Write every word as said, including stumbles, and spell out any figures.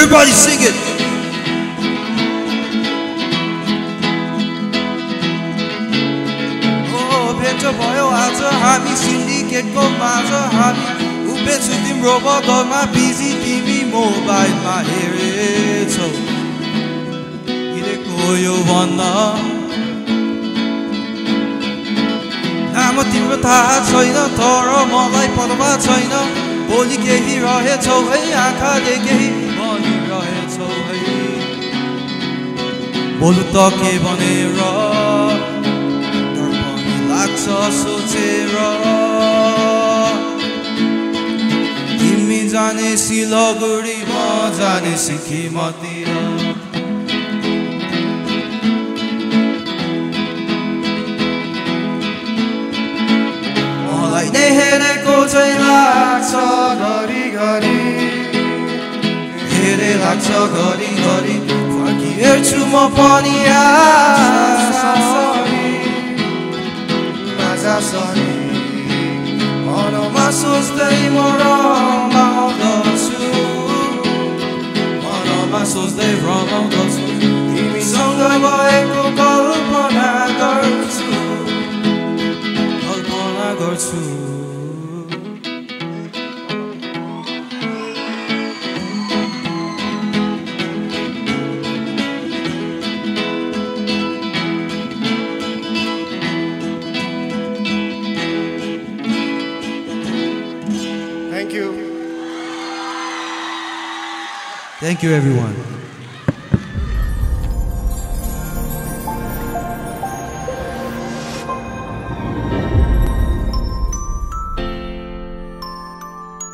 Everybody sing it. Oh, भेट भयो आज हामी सिन्डिकेटको माझ हामी उभिन्छु तिम्रो बगलमा बिजी तिमी मोबाइलमा हेरेछौ हिँडेको यो भन्न नाम तिम्रो थाहा छैन तर मलाई पर्वा छैन भोलि केही रहेछौ है आँखाले केही भनिरहेछौ है बोलु त के भनेर डर पनि लाग्छ सोचेर तिमी जाने सिलगढी म जाने सिक्किमतिर मलाई नै हेरेको चाहिँ लाग्छ घरि घरि हेरे लाग्छ घरि घरि फर्की हेर्छु म पनि आशासरी मनमा सोच्दै म रमाउँदछु मनमा सोच्दै रमाउँदछु तिमीसँग भएको कल्पना गर्छु कल्पना गर्छु Thank you. Thank you, everyone.